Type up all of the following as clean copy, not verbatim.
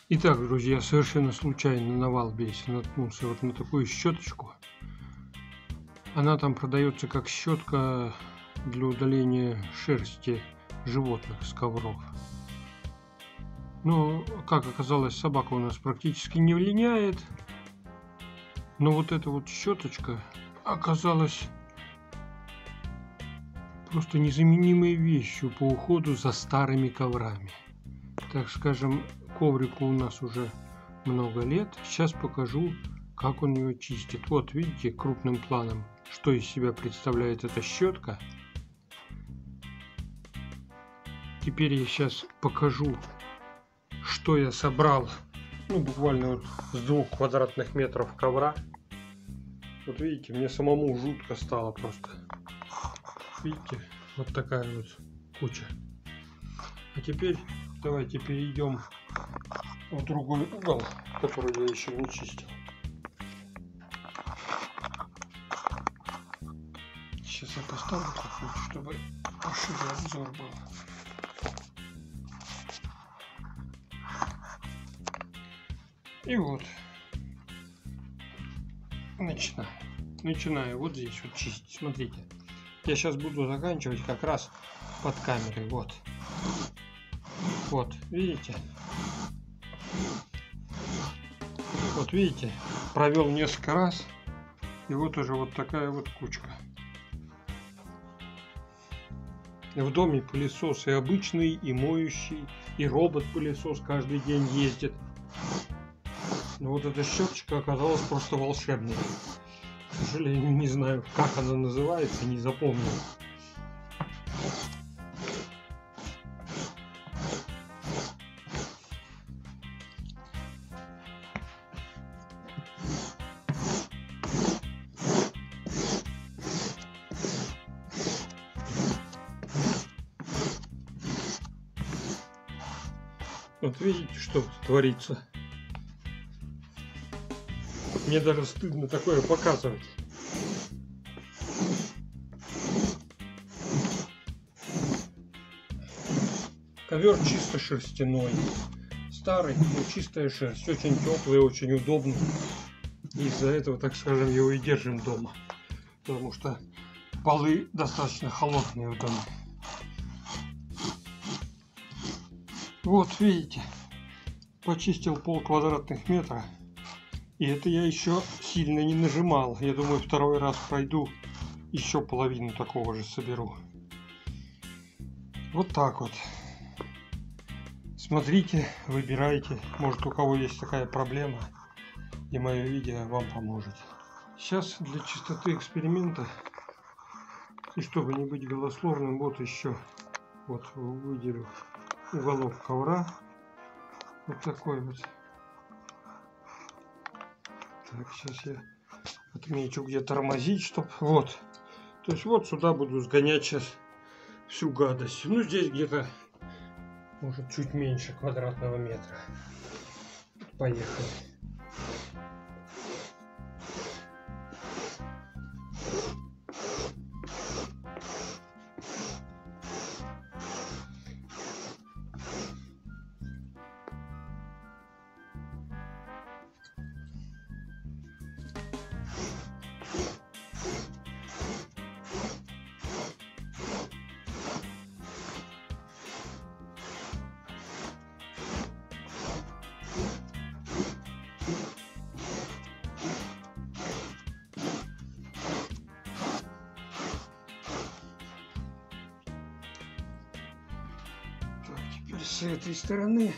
Итак, друзья, совершенно случайно на Валбересе наткнулся вот на такую щеточку. Она там продается как щетка для удаления шерсти животных с ковров. Но, как оказалось, собака у нас практически не линяет. Но вот эта вот щеточка оказалась просто незаменимой вещью по уходу за старыми коврами. Так скажем, коврику у нас уже много лет. Сейчас покажу, как он его чистит. Вот видите крупным планом, что из себя представляет эта щетка. Теперь я сейчас покажу, что я собрал. Буквально вот с 2 квадратных метров ковра. Вот видите, мне самому жутко стало просто. Видите, вот такая вот куча. А теперь давайте перейдем в другой угол, который я еще не чистил. Сейчас я поставлю как-нибудь, чтобы пошире обзор был. И вот начинаю вот здесь вот чистить. Смотрите, я сейчас буду заканчивать как раз под камерой. Вот, видите? Вот видите, провел несколько раз, и вот уже вот такая вот кучка. В доме пылесос и обычный, и моющий, и робот-пылесос каждый день ездит. Но вот эта щеточка оказалась просто волшебной. К сожалению, не знаю, как она называется, не запомнил. Вот видите, что творится. Мне даже стыдно такое показывать. Ковер чисто шерстяной. Старый, но чистая шерсть. Очень теплый, очень удобный. Из-за этого, так скажем, его и держим дома. Потому что полы достаточно холодные в доме. Вот видите, почистил 0,5 квадратных метра. И это я еще сильно не нажимал. Я думаю, второй раз пройду, еще половину такого же соберу. Вот так вот. Смотрите, выбирайте. Может, у кого есть такая проблема, и мое видео вам поможет. Сейчас для чистоты эксперимента, и чтобы не быть голословным, вот еще вот выделю уголок ковра. Вот такой вот. Так, сейчас я отмечу, где тормозить, чтобы вот. То есть вот сюда буду сгонять сейчас всю гадость. Здесь где-то, может, чуть меньше квадратного метра. Поехали. С этой стороны.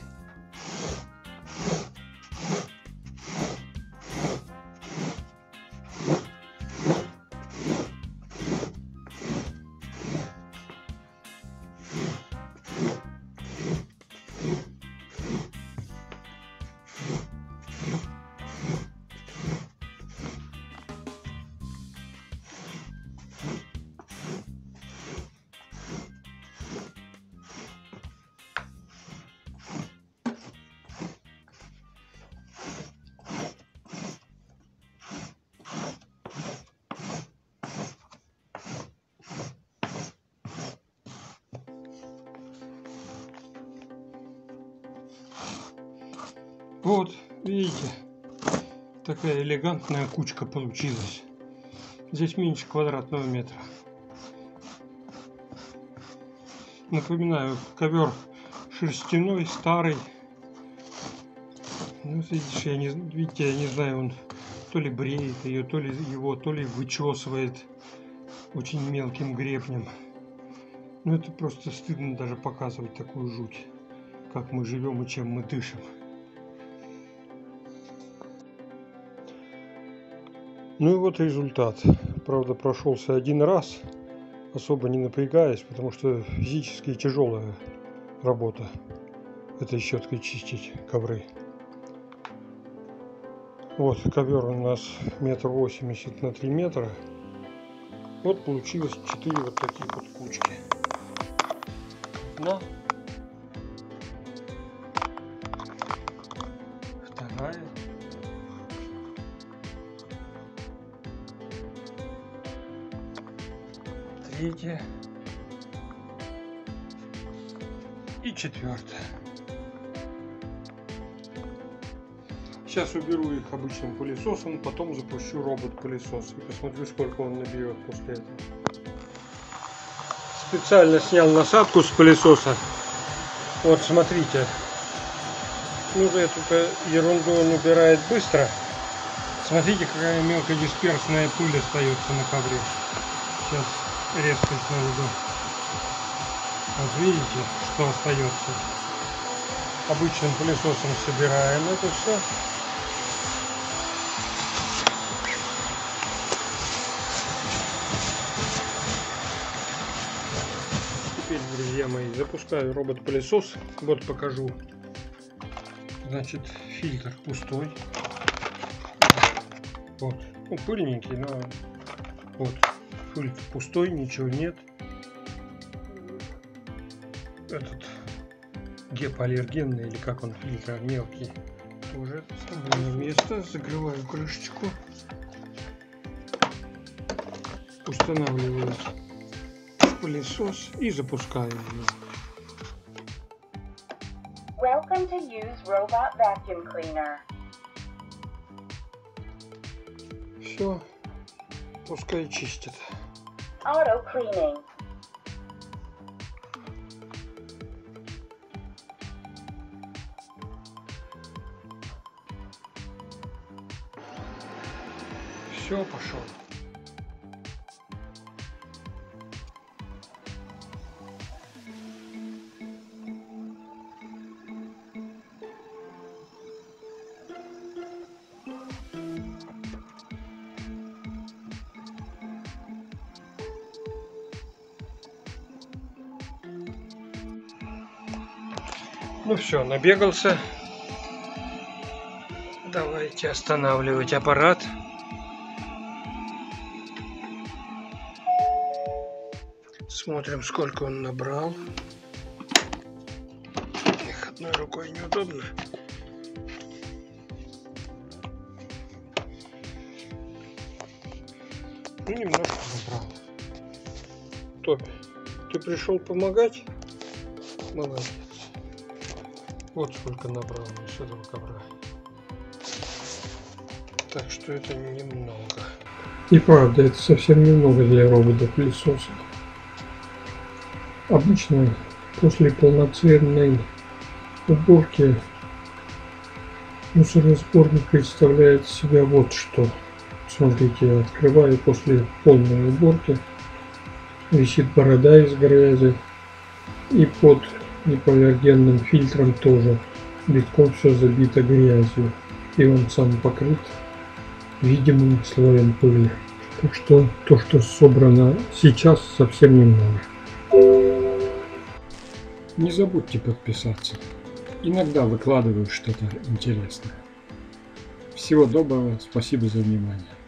Вот, видите, такая элегантная кучка получилась. Здесь меньше квадратного метра. Напоминаю, ковер шерстяной, старый. Ну, видишь, я не знаю, он то ли бреет ее, то ли вычесывает очень мелким гребнем. Ну, это просто стыдно даже показывать такую жуть, как мы живем и чем мы дышим. Ну и вот результат. Правда, прошелся один раз, особо не напрягаясь, потому что физически тяжелая работа этой щеткой чистить ковры. Вот, ковер у нас 1,80 м на 3 метра. Вот получилось 4 вот таких вот кучки. Одна. Вторая. Третья. И четвертая. Сейчас уберу их обычным пылесосом, потом запущу робот-пылесос и посмотрю, сколько он наберет после этого. Специально снял насадку с пылесоса. Вот смотрите. Ну, эту ерунду он убирает быстро. Смотрите, какая мелкодисперсная пыль остается на ковре. Сейчас резкость наведу. Вот видите, что остается. Обычным пылесосом собираем это все. Теперь, друзья мои, запускаю робот-пылесос. Вот покажу. Значит, фильтр пустой. Вот. Ну, пыльненький, но вот. Фильтр пустой, ничего нет. Этот гипоаллергенный, или как он, фильтр мелкий, тоже вставляю на место, закрываю крышечку, устанавливаю пылесос и запускаю его. Welcome to use robot vacuum cleaner. Все, пускай чистит. Auto cleaning. Все, пошел. Ну все, набегался. Давайте останавливать аппарат. Смотрим, сколько он набрал. Их одной рукой неудобно. Ну, немножко набрал. Тоби, ты пришел помогать? Молодец. Вот сколько набрал с этого ковра. Так что это немного. И правда, это совсем немного для робота-пылесоса. Обычно после полноценной уборки мусоросборник представляет из себя вот что. Смотрите, я открываю после полной уборки. Висит борода из грязи. И под гипоаллергенным фильтром тоже битком все забито грязью. И он сам покрыт видимым слоем пыли. Так что то, что собрано сейчас, совсем немного. Не забудьте подписаться. Иногда выкладываю что-то интересное. Всего доброго, спасибо за внимание.